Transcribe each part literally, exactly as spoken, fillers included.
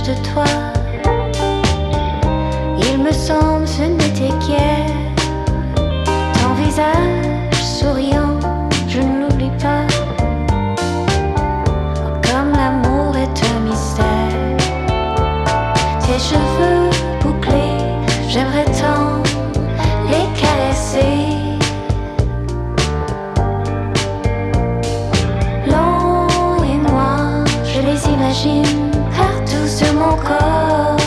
de toi. Il me semble ce n'était qu'hier. Ton visage souriant, je ne l'oublie pas. Comme l'amour est un mystère. Tes cheveux bouclés, j'aimerais tant les caresser. Long et noir, je les imagine partout sur mon corps.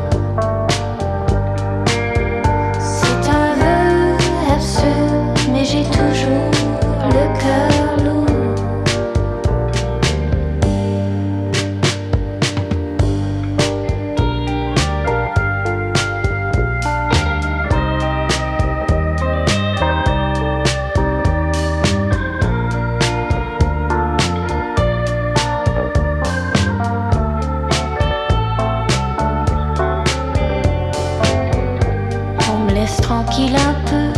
C'est un vœu absurde, mais j'ai toujours le cœur lourd. On me laisse tranquille un peu.